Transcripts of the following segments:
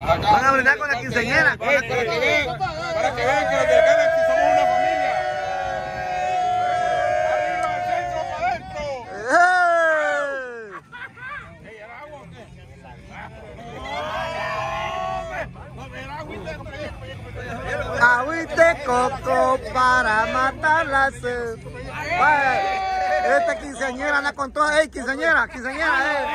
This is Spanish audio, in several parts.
Van a brindar con la quinceañera. Para que vean que los del Galaxy somos una familia. Arriba, al centro, para adentro. ¿El agua o qué? Agüite coco para matar la sed. Esta quinceañera anda con todo. ¡Ey, quinceañera! ¡Quinceañera!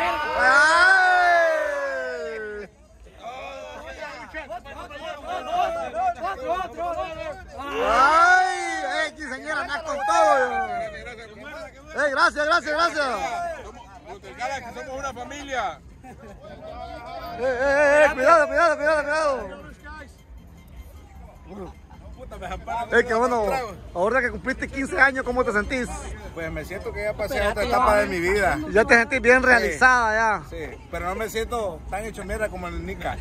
¡Ay! ¡Ey, quinceañera anda con todo! ¡Ey, gracias! Los del Galaxy somos una familia. Cuidado! Que bueno, ahora que cumpliste 15 años, ¿cómo te sentís? Pues me siento que ya pasé otra etapa de mi vida. Ya te sentís bien realizada ya. Sí, pero no me siento tan hecho mierda como el Nica.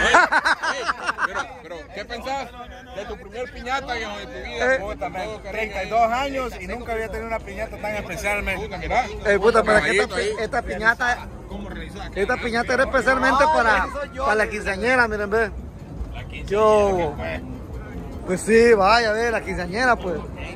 Pero, ¿qué pensás de tu primer piñata en tu vida? 32 años y nunca había tenido una piñata tan especialmente. Puta, pero esta piñata era especialmente para la quinceañera, miren, ve. Yo... Pues sí, vaya a ver, la quinceañera, pues.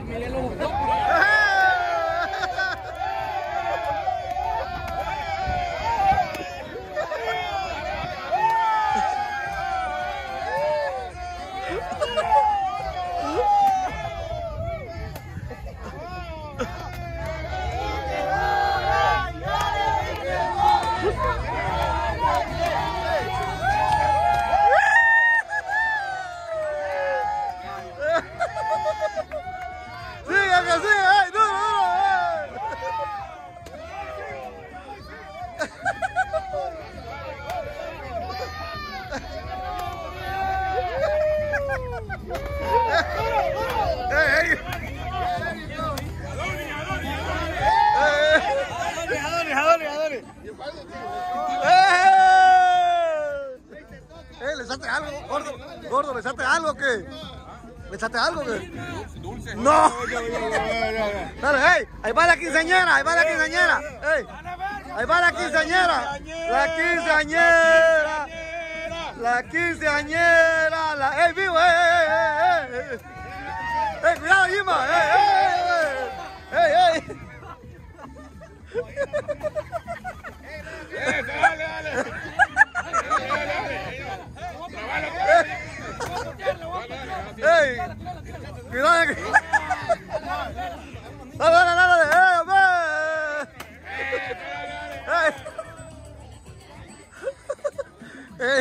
¿Le echaste algo, gordo? ¿Le echaste algo o qué? ¿Le echaste algo o qué? Dulce. ¡No! Dale, hey, ahí va la quinceañera, Hey, ahí va la quinceañera. ¡Ey, vivo! ¡Ey, cuidado, Gima! ¡Ey! Dale. ¡Ey! ¡Cuidado! ¡Dale! ¡Ey!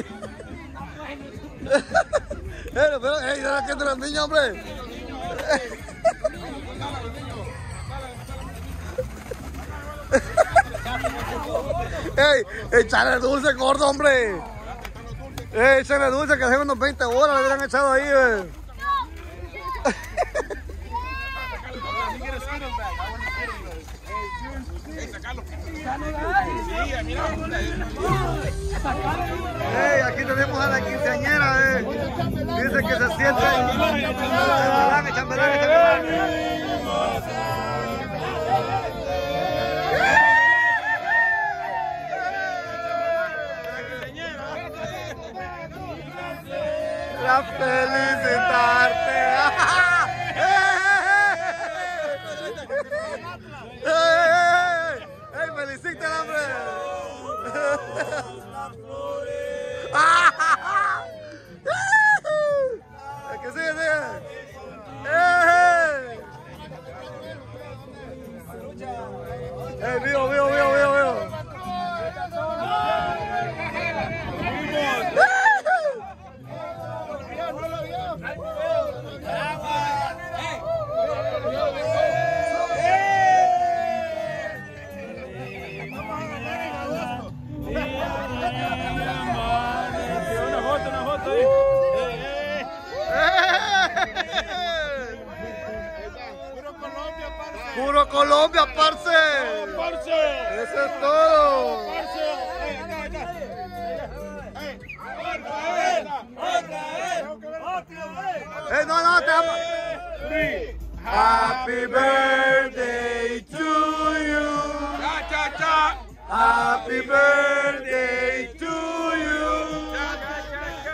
Pero, ¡ey! ¡Dale aquí entre los niños, hombre! ¡Ey! ¡Echale dulce, gordo, hombre! Échale dulce, que hace unos 20 horas le hubieran echado ahí, aquí tenemos a la quinceañera, Dice que se siente. Chambelán. A felicitarte. ¡Ey, felicítala, hombre! Es que sigue. Vivo. Puro Colombia, parce. Eso es todo. No, te amo. Happy birthday to you. Happy birthday to you.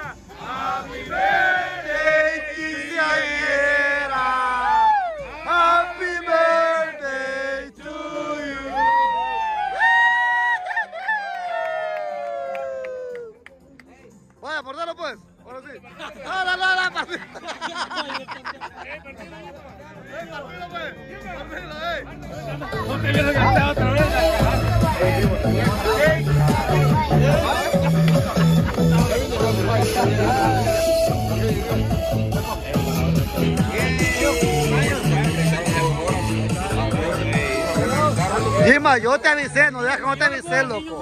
Vaya, portalo pues. Ahora sí. No, partido. No te vienes a gastar otra vez. Gima, yo te avisé, no dejas que no te avisé, loco.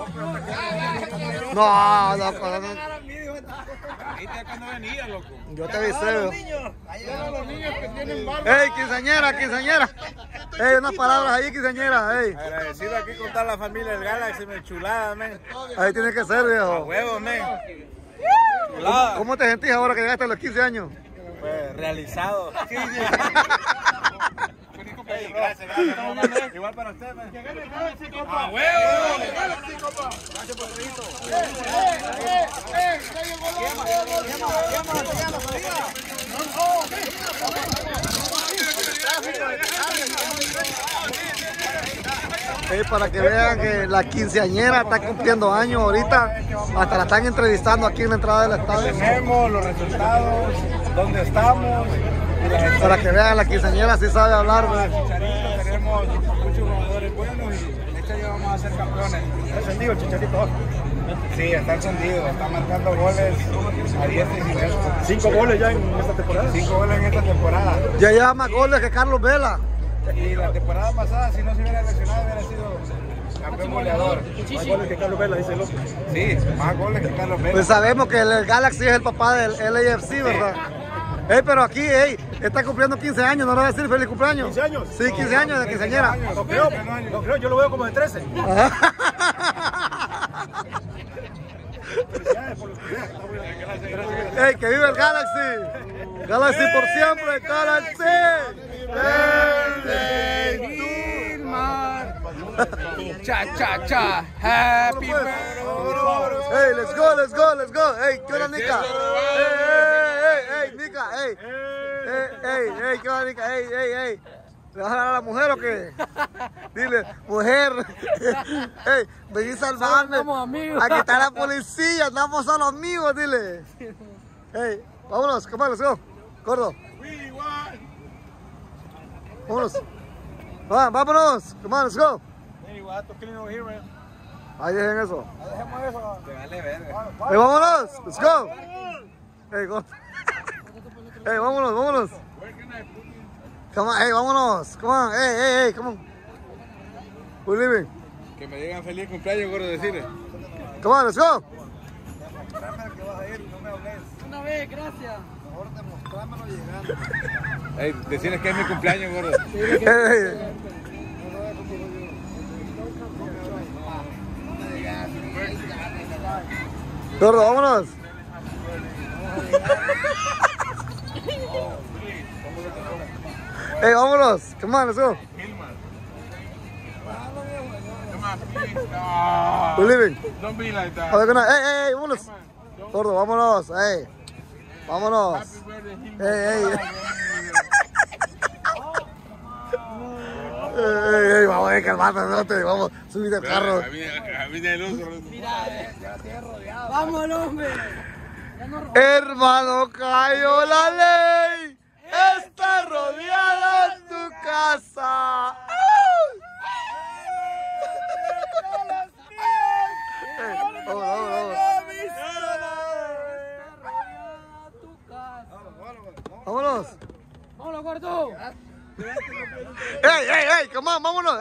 No, loco. Viste acá no venía, loco. Yo te avisé, loco. Los niños que tienen barba. Ey, quinceañera. Ey, unas palabras ahí, quinceañera. Ey. Agradecido aquí con toda la familia del Galaxy, me chulada, men. Ahí tiene que ser, viejo. Huevos, men. ¿Cómo te sentís ahora que llegaste a los 15 años? Pues realizado. Ey, gracias. Igual para usted, men. ¡A huevo! Gracias por el Para que vean que la quinceañera está cumpliendo años ahorita, hasta la están entrevistando aquí en la entrada del estadio. Tenemos los resultados, dónde estamos. Para que vean, la quinceañera sí sabe hablar, güey. Chicharito, tenemos muchos jugadores buenos y este año vamos a ser campeones. ¿Está encendido el Chicharito? Sí, está encendido, está marcando goles a 10 y 5 goles ya en esta temporada. 5 goles en esta temporada. Ya lleva más goles que Carlos Vela. Y la temporada pasada, si no se hubiera lesionado, hubiera sido campeón goleador. Más goles que Carlos Vela, dice el otro. Sí, más goles que Carlos Vela. Pues sabemos que el Galaxy es el papá del LAFC, ¿verdad? Pero aquí, está cumpliendo 15 años, ¿no le va a decir feliz cumpleaños? 15 años. Sí, 15 años de quinceañera. No creo, yo lo veo como de 13. ¡Ey, que vive el Galaxy! ¡Galaxy por siempre! ¡Galaxy! Cha. Happy birthday. ¡Ey, let's go! ¡Ey, qué hora, Nica! ¡Ey, Nica! ¡Ey, qué hora, Nica! ¡Ey! ¿Le vas a dar a la mujer o qué? Dile, mujer, ey, vení a salvarme. Aquí está la policía, andamos solo amigos, dile. Ey, vámonos, come on, let's go. Gordo. Vámonos. Vámonos, come on, let's go. Ahí dejen eso. Te vale verga. Ey, vámonos, let's go. Ey, gordo. Ey, vámonos. Come on, hey, vámonos. Come on, hey, come on. We're leaving. Que me digan feliz cumpleaños, gordo, decirle. Come on, let's go. Una vez, gracias. Ey, decirles que es mi cumpleaños, gordo. Hey. Gordo, vámonos. Hey, vámonos. Come on, let's go. Come on, please. No. We're leaving. Don't be like that. Have a good night. Hey, vámonos. Gordo, vámonos. Hey. Vámonos. Happy birthday, Hilma. Hey, vamos a calmarte, vamos, subite al carro. A mí de luz, gordo. Vamos, hombre. Hermano, cayó la ley. Está rodeada en tu casa. Vámonos. Vámonos, gordo. Hey, come on, vámonos.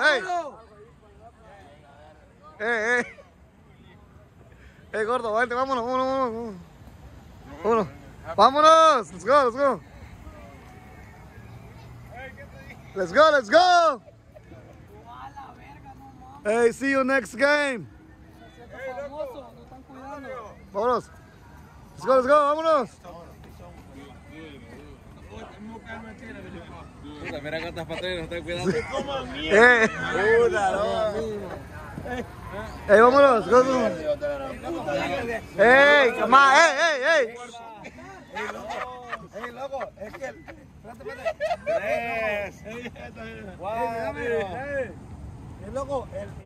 Hey, gordo, vente, vámonos. Vámonos. Let's go. Hey, see you next game. Vámonos. Let's go, vámonos. Mira cuántas patrullas nos están cuidando. Hey, vámonos. Hey, come on. Hey. Hey, loco, es que... Espérate. 3, 4, loco,